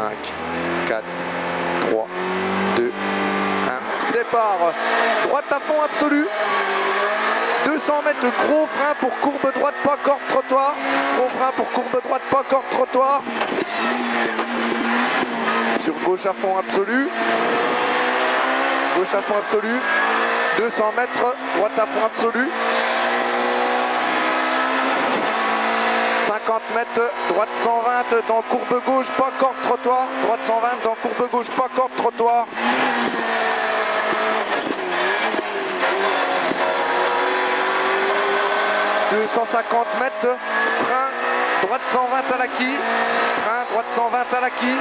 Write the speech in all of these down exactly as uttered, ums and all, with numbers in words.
cinq, quatre, trois, deux, un. Départ, droite à fond absolu. deux cents mètres, gros frein pour courbe droite, pas corde, trottoir. Gros frein pour courbe droite, pas corde, trottoir. Sur gauche à fond absolu. Gauche à fond absolu. deux cents mètres, droite à fond absolu. cinquante mètres, droite cent vingt dans courbe gauche, pas corde, trottoir. Droite cent vingt dans courbe gauche, pas corde, trottoir. deux cent cinquante mètres, frein, droite cent vingt à l'acquis. Frein, droite cent vingt à l'acquis.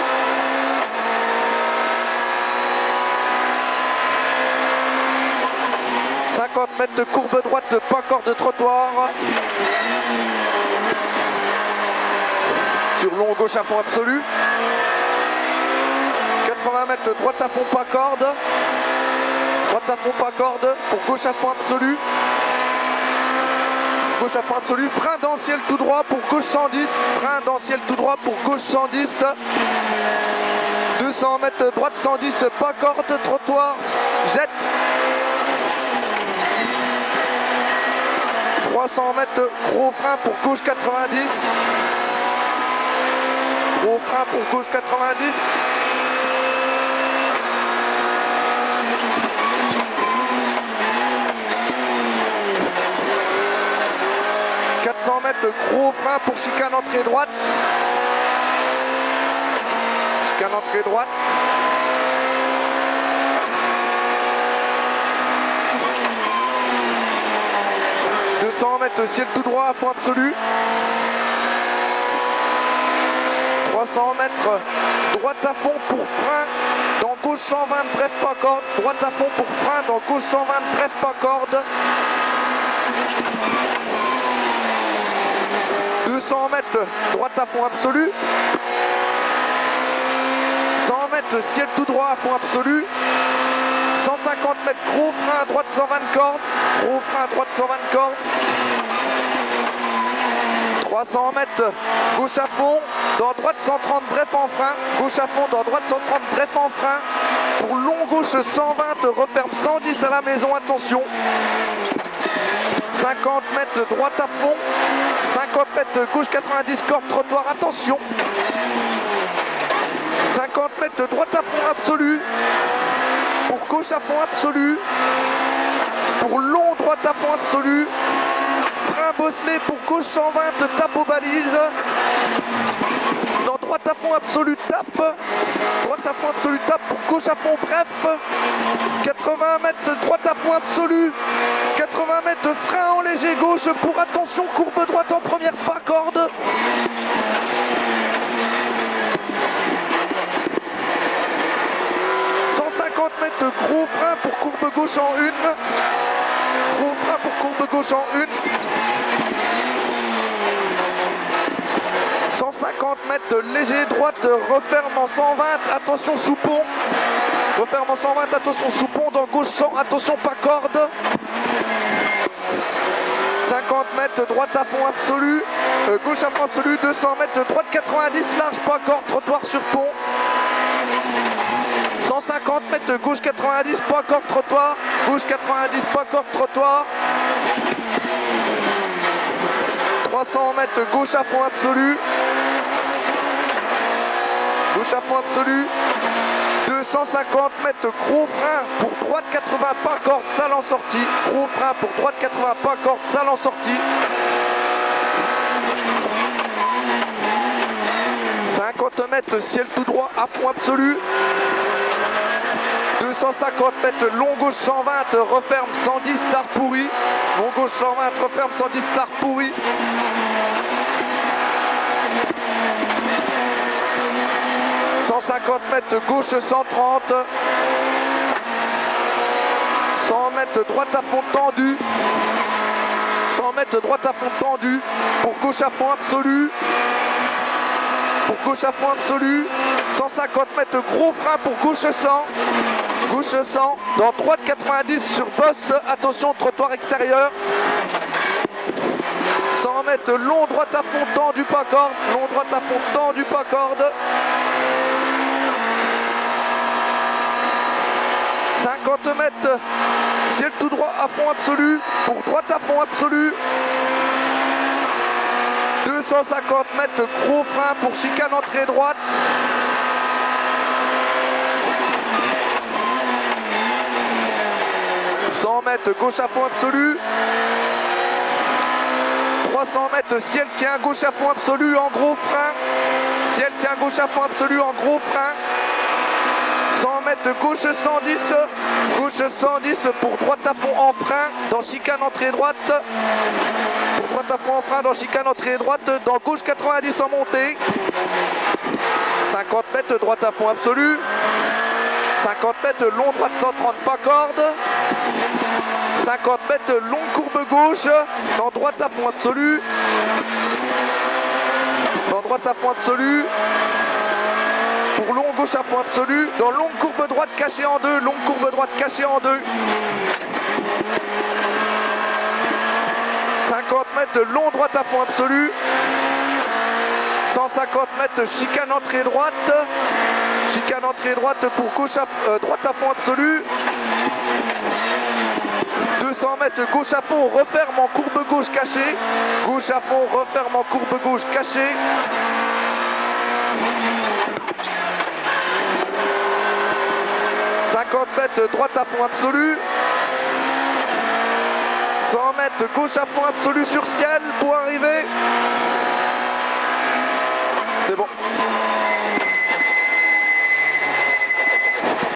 cinquante mètres de courbe droite, pas corde de trottoir. Sur long gauche à fond absolu. quatre-vingts mètres de droite à fond, pas corde. Droite à fond, pas corde. Pour gauche à fond absolu. Gauche à fond absolu. Frein dans ciel tout droit pour gauche cent dix. Frein dans ciel tout droit pour gauche cent dix. deux cents mètres droite cent dix, pas corde, trottoir, jette. trois cents mètres, gros frein pour gauche quatre-vingt-dix. Gros frein pour gauche quatre-vingt-dix. quatre cents mètres, gros frein pour chicane entrée droite. Chicane entrée droite. deux cents mètres, ciel tout droit à fond absolu. trois cents mètres, droite à fond pour frein. Dans gauche cent vingt, bref pas corde. Droite à fond pour frein. Dans gauche cent vingt, bref pas corde. deux cents mètres, droite à fond absolu. cent mètres, ciel tout droit à fond absolu. cent cinquante mètres, gros frein, droite cent vingt cordes. Gros frein, droite cent vingt cordes. trois cents mètres, gauche à fond. Dans droite cent trente, bref en frein. Gauche à fond, dans droite cent trente, bref en frein. Pour long gauche cent vingt, referme cent dix à la maison, attention. cinquante mètres, droite à fond. cinquante mètres, gauche quatre-vingt-dix, corde, trottoir, attention. cinquante mètres, droite à fond absolu. Pour gauche à fond absolu. Pour long, droite à fond absolu. Frein bosselé pour gauche cent vingt, tape aux balises. Dans droite à fond absolu, tape. Droite à fond absolu, tape pour gauche à fond, bref. quatre-vingts mètres, droite à fond absolu. quatre-vingts mètres, frein en léger gauche pour attention, courbe droite en première, pas corde. cent cinquante mètres, gros frein pour courbe gauche en une. Gros frein pour courbe gauche en une. cent cinquante mètres, léger droite, referme en cent vingt, attention sous pont. Referme en cent vingt, attention sous pont, dans gauche cent, attention pas corde. cinquante mètres, droite à fond absolu. Euh, gauche à fond absolu, deux cents mètres, droite quatre-vingt-dix, large pas corde, trottoir sur pont. cent cinquante mètres, gauche quatre-vingt-dix, pas corde, trottoir. Gauche quatre-vingt-dix, pas corde, trottoir. trois cents mètres, gauche à fond absolu. Gauche à fond absolu. deux cent cinquante mètres, gros frein pour droite quatre-vingts, pas corde, salle en sortie. Gros frein pour droite quatre-vingts, pas corde, salle en sortie. cinquante mètres, ciel tout droit, à fond absolu. deux cent cinquante mètres, long gauche cent vingt, referme cent dix, star pourri. Long gauche cent vingt, referme cent dix, star pourri. cent cinquante mètres, gauche cent trente. cent mètres, droite à fond tendu. cent mètres, droite à fond tendu. Pour gauche à fond absolu. Pour gauche à fond absolu. cent cinquante mètres, gros frein pour gauche cent. Gauche cent. Dans droite quatre-vingt-dix sur bosse. Attention, trottoir extérieur. cent mètres, long droite à fond tendu, pas corde. Long droite à fond tendu, pas corde. cinquante mètres, ciel tout droit à fond absolu, pour droite à fond absolu. deux cent cinquante mètres, gros frein pour chicane entrée droite. cent mètres, gauche à fond absolu. trois cents mètres, ciel tient gauche à fond absolu en gros frein. Ciel tient gauche à fond absolu en gros frein. cent mètres, gauche cent dix. Gauche cent dix pour droite à fond en frein dans chicane entrée droite. Pour droite à fond en frein dans chicane entrée droite. Dans gauche quatre-vingt-dix en montée. cinquante mètres, droite à fond absolu. cinquante mètres, long droite cent trente, pas corde. cinquante mètres, longue courbe gauche, dans droite à fond absolu. Dans droite à fond absolu. Pour long gauche à fond absolu. Dans longue courbe droite cachée en deux. Longue courbe droite cachée en deux. cinquante mètres, long droite à fond absolu. cent cinquante mètres, chicane entrée droite. Chicane entrée droite pour gauche à, euh, droite à fond absolu. deux cents mètres, gauche à fond, referme en courbe gauche cachée. Gauche à fond, referme en courbe gauche cachée. cinquante mètres, droite à fond absolu. cent mètres, gauche à fond absolu sur ciel pour arriver. C'est bon.